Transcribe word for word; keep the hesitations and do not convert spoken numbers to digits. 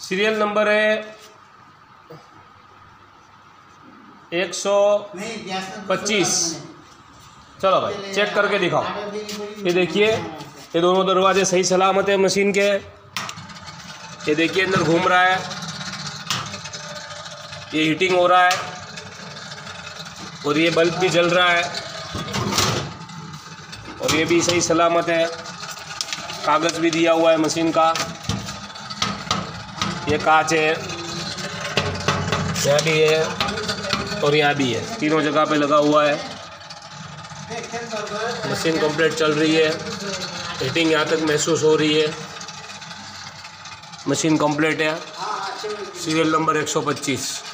Serial number है एक सौ पच्चीस। चलो भाई चेक करके दिखाओ। ये देखिए ये दोनों दरवाजे सही सलामत है मशीन के। ये देखिए अंदर घूम रहा है, ये हीटिंग हो रहा है और ये बल्ब भी जल रहा है और ये भी सही सलामत है। कागज़ भी दिया हुआ है मशीन का। ये कांच है, यहाँ भी है और यहाँ भी है, तीनों जगह पे लगा हुआ है। मशीन कंप्लीट चल रही है, हीटिंग यहाँ तक महसूस हो रही है। मशीन कंप्लीट है। सीरियल नंबर एक सौ पच्चीस।